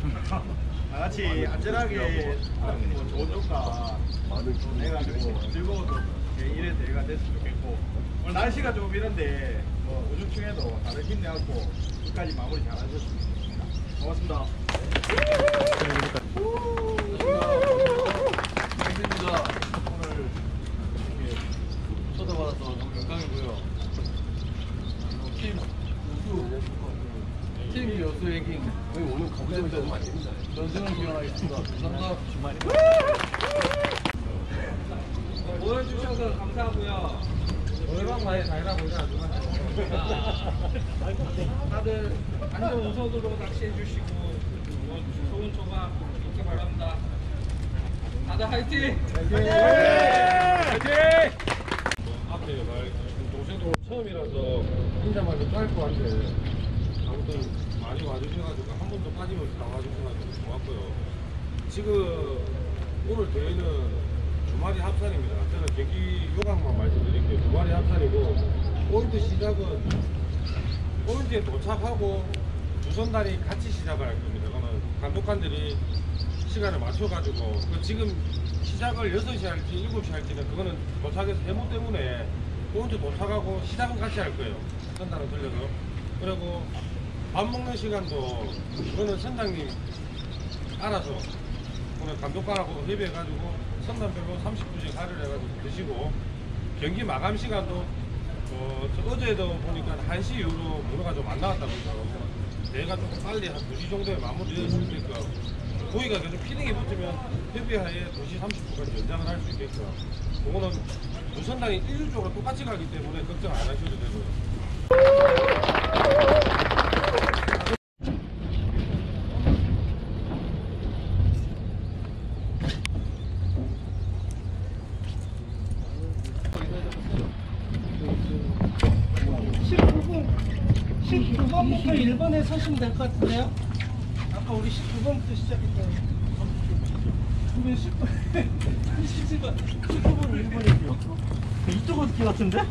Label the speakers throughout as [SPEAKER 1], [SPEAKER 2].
[SPEAKER 1] 다 같이 안전하게 뭐 좋은 조카 해가지고 즐거워도 일의 대회가 됐으면 좋겠고 오늘 날씨가 좀 이런데 뭐 우중충해도 다들 힘내갖고 끝까지 마무리 잘 하셨으면 좋겠습니다. 고맙습니다.
[SPEAKER 2] 감사합니다. 오늘 이렇게 초대받아서 너무 영광이고요. 팀 여수 랭킹 오늘 거부전도 많이 됩니다. 전승을 기원하겠습니다. 감사합니다.
[SPEAKER 1] 모여주셔서 감사하고요. 노래방 많이 잘 가고 있어가지고 다들 안전 우선으로 낚시해 주시고 좋은 초밥 있기 바랍니다. 다들 화이팅! 화이팅!
[SPEAKER 3] 앞에 동생도 처음이라서 혼자만 좀 짧고 한데 아무튼 많이 와주셔가지고 한 번도 빠짐없이 나와주셔가지고 좋았고요. 지금 오늘 대회는 주말이 합산입니다. 저는 경기 요강만 말씀드릴게요. 주말이 합산이고 포인트 시작은 포인트에 도착하고 두 선단이 같이 시작을 할 겁니다. 그러면 감독관들이 시간을 맞춰가지고 지금 시작을 6시 할지 7시 할지는 그거는 도착해서 해무 때문에 포인트 도착하고 시작은 같이 할 거예요. 선단을 돌려서. 그리고 밥 먹는 시간도 그거는 선장님 알아서 오늘 감독관하고 협의해가지고 선단별로 30분씩 할애를 해가지고 드시고 경기 마감 시간도 어제도 보니까 1시 이후로 문어가 좀 안 나왔다고 하더라고요. 내가 조금 빨리 한 2시 정도에 마무리되었을 테니까 고기가 계속 피딩이 붙으면 협의하에 2시 30분까지 연장을 할 수 있게끔 그거는 두 선단이 일률적으로 똑같이 가기 때문에 걱정 안 하셔도 되고요.
[SPEAKER 4] 부터 1번에 서시면 될 것 같은데요? 아까 우리 19번부터 시작했잖아요. 그러면 10번, 17번, 19번 1번이고요. 이쪽은 어떻게 같은데?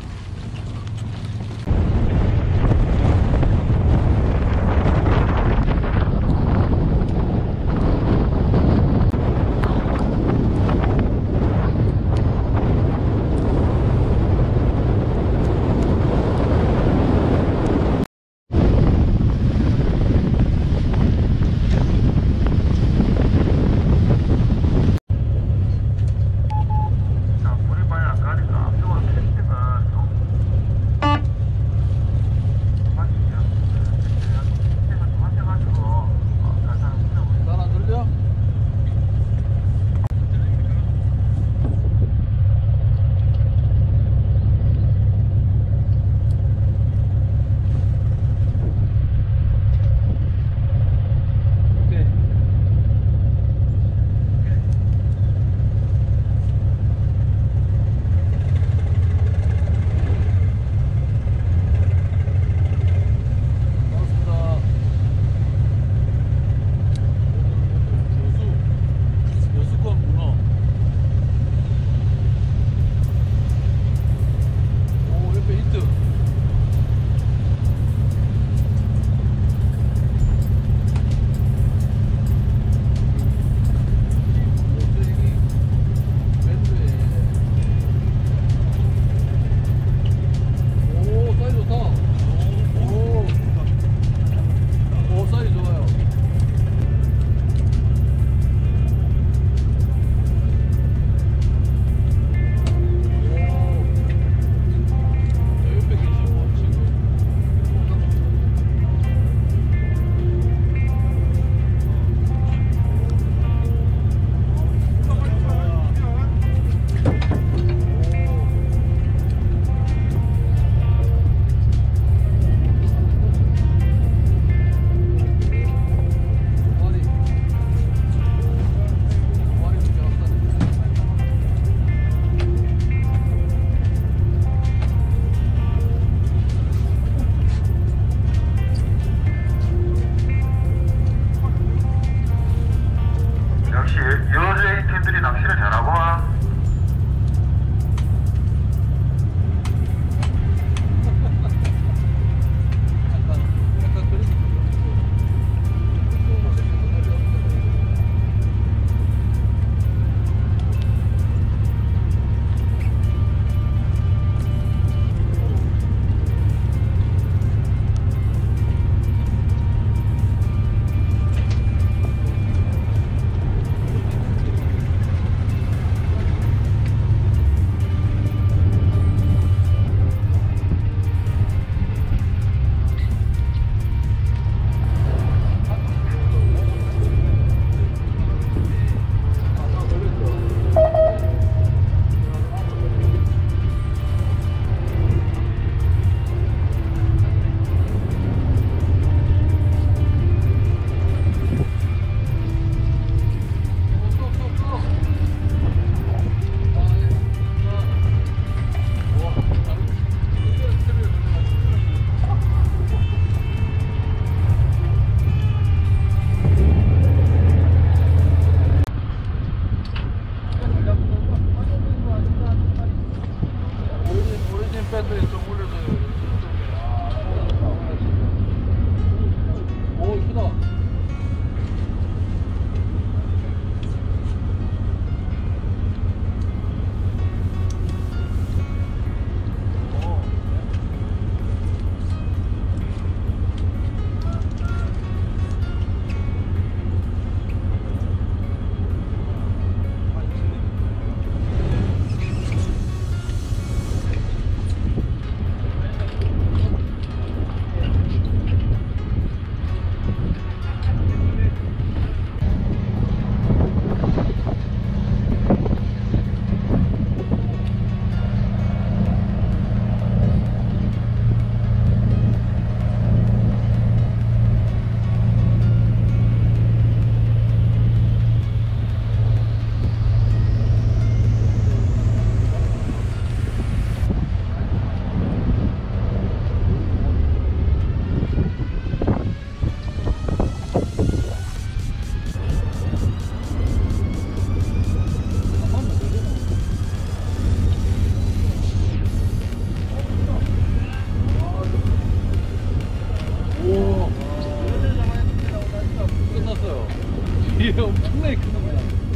[SPEAKER 2] 났어요. 이게 엄청나게 큰 거야.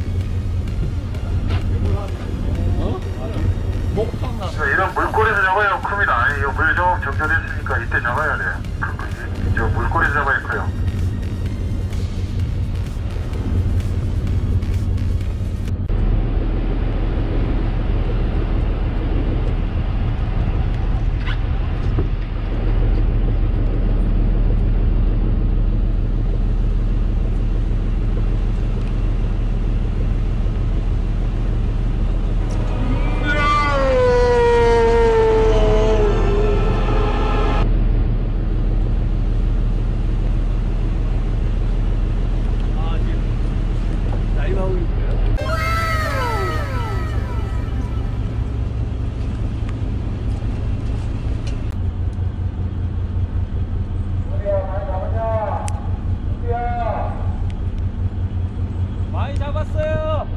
[SPEAKER 2] 어? 목탕 났어.
[SPEAKER 5] 이런 물꼬리에서 잡아야 큽니다. 아니, 이거 물 좀 적절했으니까 이때 잡아야 돼. 큰 거지. 저 물꼬리에서 잡아야 커요.
[SPEAKER 2] 많이 잡았어요.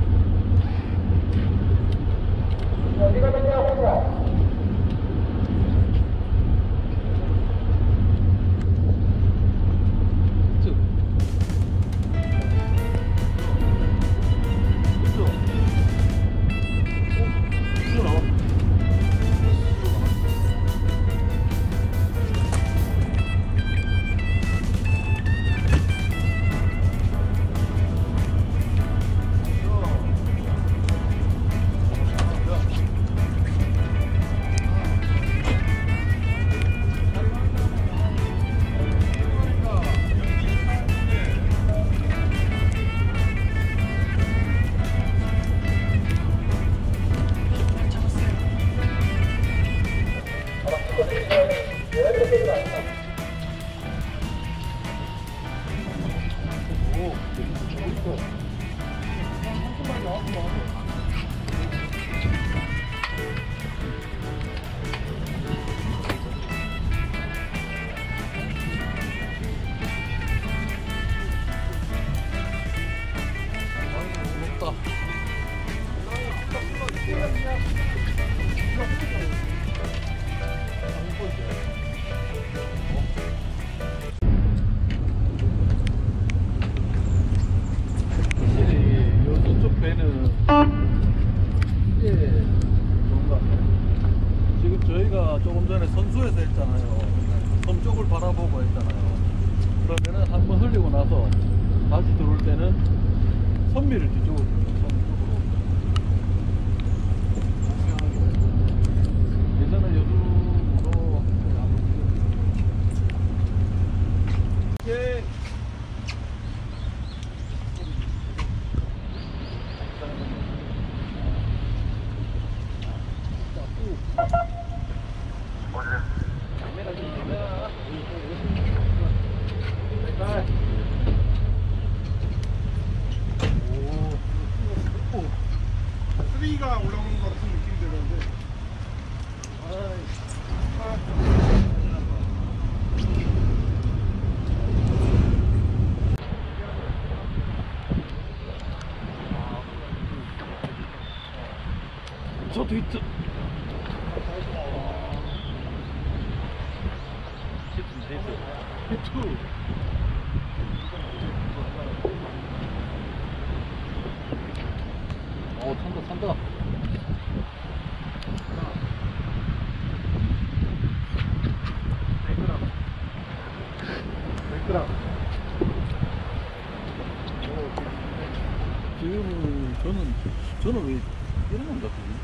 [SPEAKER 2] 지금 저희가 조금 전에 선수에서 했잖아요. 섬 쪽을 바라보고 했잖아요. 그러면은 한번 흘리고 나서 다시 들어올 때는 선미를 뒤쪽으로 섬 쪽으로 예전에 여수로
[SPEAKER 1] 예. 쓰리가 올라오는 것 같은 느낌이 들었는데.
[SPEAKER 2] 저도 히트. 히트. 탄다 탄다. 지금은 저는 왜 이런 건가 그지?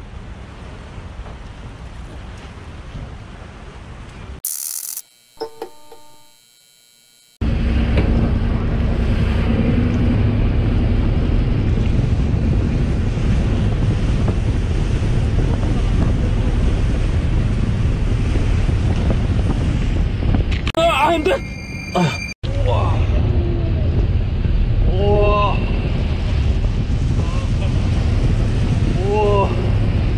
[SPEAKER 2] 안 돼! 우와. 우와. 우와.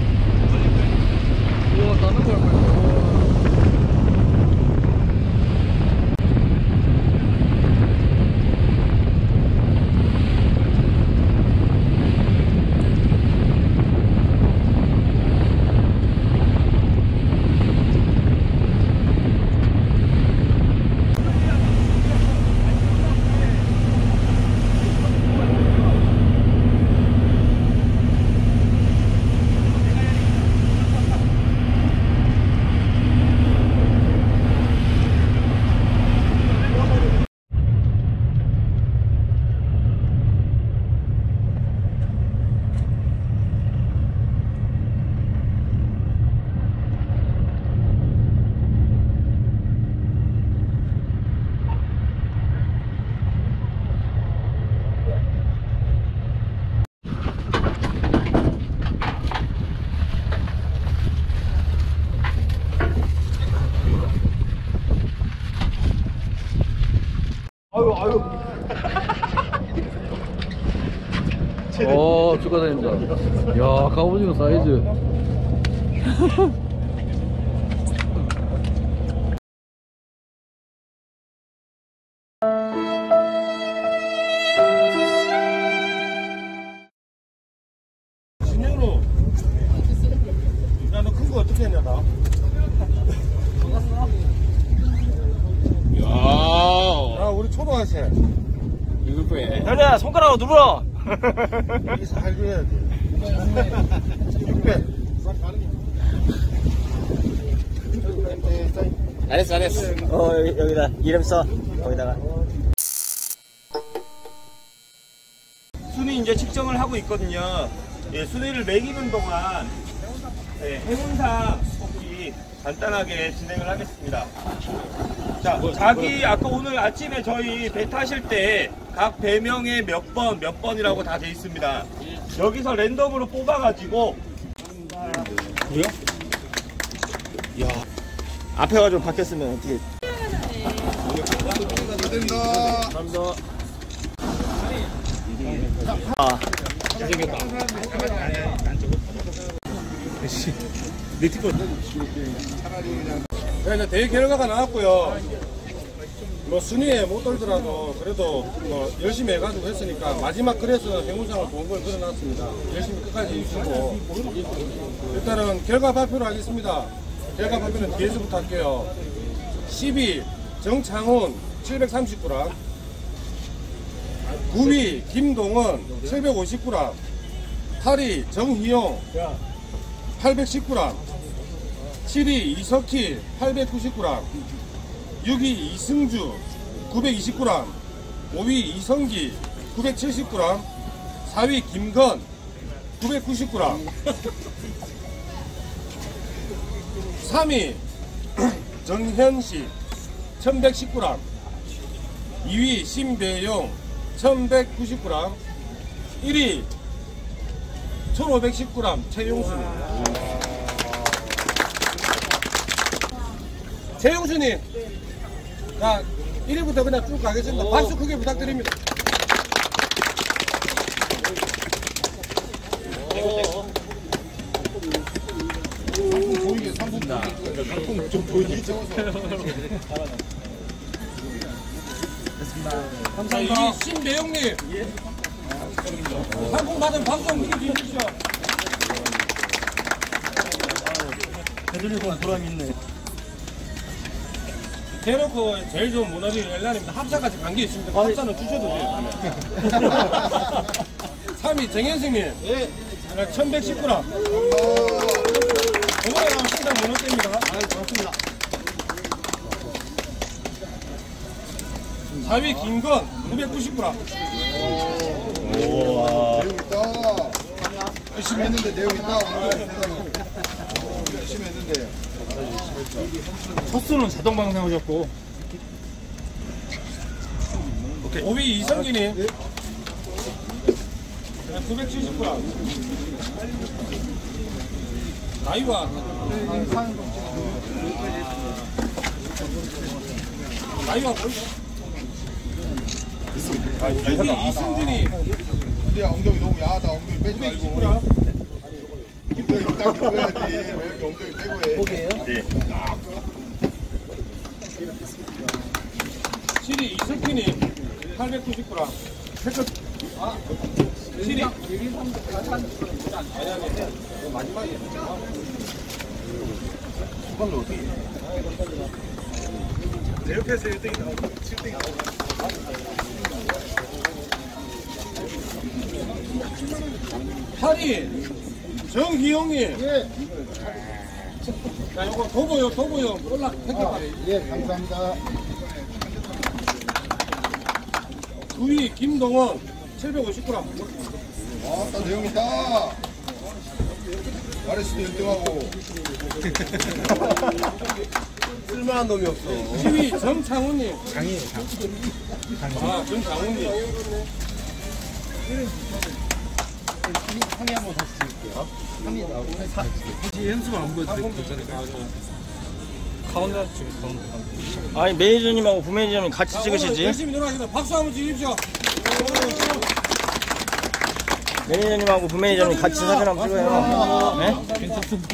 [SPEAKER 2] 축하드립니다. 야, 갑오징어 사이즈.
[SPEAKER 3] 진영으로. 야, 너 큰 거 어떻게 했냐, 나? 야, 우리 초등학생.
[SPEAKER 1] 현우야 손가락으로 눌러.
[SPEAKER 3] 여기 살고 해야 돼. 600.
[SPEAKER 1] 알았어. 여기다 이름 써. 거기다가. 순위 이제 측정을 하고 있거든요. 예, 순위를 매기는 동안 행운상 뽑기 간단하게 진행을 하겠습니다. 자, 자기 아까 오늘 아침에 저희 배 타실 때 각 배명에 몇 번이라고 다 돼 있습니다. 여기서 랜덤으로 뽑아가지고 뭐야? 야, 앞에 가지고 바뀌었으면 어떻게? 감사합니다. 아, 잘생겼다. 내 티켓.
[SPEAKER 3] 이제 대회 결과가 나왔고요. 뭐 순위에 못 돌더라도 그래도 뭐 열심히 해가지고 했으니까 마지막 글에서 행운상을 본 걸 그려놨습니다. 열심히 끝까지 주고 일단은 결과 발표를 하겠습니다. 결과 발표는 뒤에서부터 할게요. 10위 정창훈 739g, 9위 김동원 759g, 8위 정희용 810g, 7위 이석희 890g, 6위 이승주 920g, 5위 이성기 970g, 4위 김건 990g, 3위 정현씨 1119g, 2위 심배용 1190g, 1위 1519g 최용수. 최용수님, 자 1위부터 그냥 쭉 가겠습니다. 박수 크게 부탁드립니다. 상품 좀 보이죠? 감사합니다. 2위 신배용님, 상품 받은 방송 문의 주십시오.
[SPEAKER 4] 해드리고 보람 있네.
[SPEAKER 3] 대놓고 제일 좋은 문화비 엘란입니다. 합사까지 관계 있습니다. 합사는 주셔도 돼요. 3위 정현승님, 1119g. 이번에 나온 신상 문어입니다. 고맙습니다. 4위 김건 990g.
[SPEAKER 6] 내용 있다. 열심히 했는데 내용 있다. 열심히 했는데.
[SPEAKER 3] 첫수는 자동 방생하셨고. 5위 이성기님 970g. 나이와 보이죠? 5위 이승준이
[SPEAKER 6] 근데 엉덩이 너무 야하다. 엉덩이 빼지 말고.
[SPEAKER 3] 990g.
[SPEAKER 6] 엉덩이 딱 빼야지. 왜 이렇게 엉덩이 빼고 해?
[SPEAKER 1] 네.
[SPEAKER 3] 7위 이석희님 890g. 7위 마지막에
[SPEAKER 1] 내 옆에서 1등이 나오고 7등이 나오고.
[SPEAKER 3] 8위 정희용님. 자, 요거 도보요 연락 택배까지.
[SPEAKER 6] 예, 감사합니다.
[SPEAKER 3] 9위 김동원 750g.
[SPEAKER 6] 아, 딱 내용 있다. 말했을 때 1등하고. 쓸만한 놈이 없어.
[SPEAKER 3] 10위 정창훈님. 아, 정창훈님.
[SPEAKER 1] 아니 매니저님하고 부매니저님 같이 찍으시지?
[SPEAKER 3] 열심히 놀아주세요. 박수 한번 주십시오.
[SPEAKER 7] 매니저님하고 부매니저님 같이 사진 한번 찍어요. 네?
[SPEAKER 2] 괜찮습니다.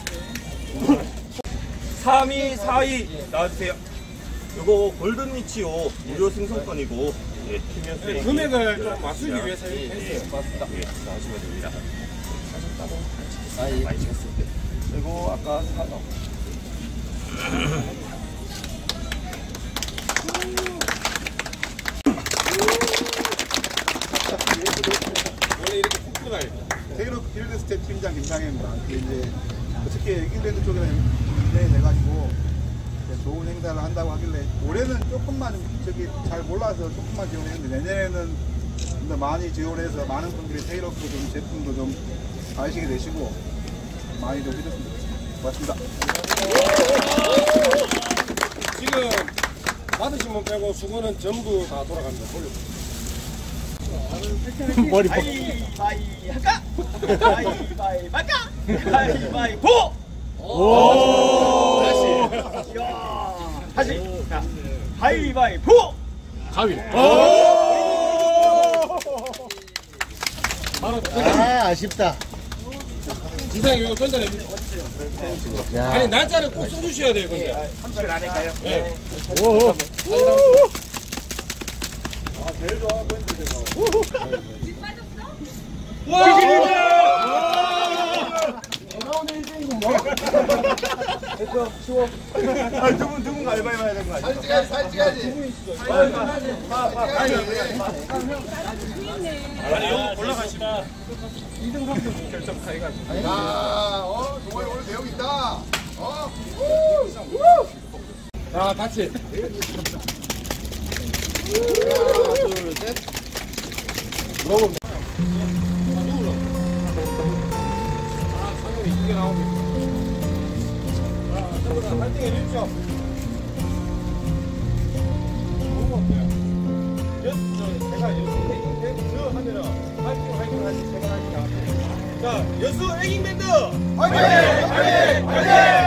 [SPEAKER 8] 3242 나와주세요. 요거 골든리치요 무료 승선권이고 예, 팀이었어요.
[SPEAKER 3] 금액을 좀 맞추기 위해서
[SPEAKER 8] 예,
[SPEAKER 3] 했어요.
[SPEAKER 8] 맞습니다. 예, 나오시면 됩니다. 많이 쳤을 때. 그리고 아까 사과.
[SPEAKER 3] 원래 이렇게 푹 들어가요.
[SPEAKER 6] 테이크 필드 스텝 팀장 김상현입니다. 이제 어떻게 잉글랜드 쪽에는 내가지고 좋은 행사를 한다고 하길래 올해는 조금만 저기 잘 몰라서 조금만 지원했는데 내년에는 좀 더 많이 지원해서 많은 분들이 테이러도 좀 제품도 좀 아시게 되시고 많이 좀 해줬으면 좋겠습니다. 고맙습니다.
[SPEAKER 3] 지금 받으신 분 빼고 수건은 전부 다 돌아갑니다.
[SPEAKER 2] 머리
[SPEAKER 1] 바이바이 할까? 바이바이 할까? 바이바이 보!
[SPEAKER 2] 오!
[SPEAKER 1] 다시. 야, 다시. 자, 바이바이 보!
[SPEAKER 2] 가위.
[SPEAKER 6] 아, 아쉽다.
[SPEAKER 3] 이상이 이거 전달해 주세요. 아니 날짜를 꼭 써주셔야 돼요. 근데.
[SPEAKER 1] 30일 안에 가요.
[SPEAKER 3] 네.
[SPEAKER 2] 오!
[SPEAKER 1] 두분 가위바위보 해야 되는 거 아니야?
[SPEAKER 6] 사진 찍어야지. 정말 오늘 내용 있다.
[SPEAKER 3] 자 같이.
[SPEAKER 6] 하나, 둘, 셋.
[SPEAKER 3] 상금이 2개 나오겠다. 전부 다 할증해 주십시오. 제가 여수 하면은 할증 제가 하니까. 자, 여수 애깅밴드! 화이팅! 화이팅! 화이팅!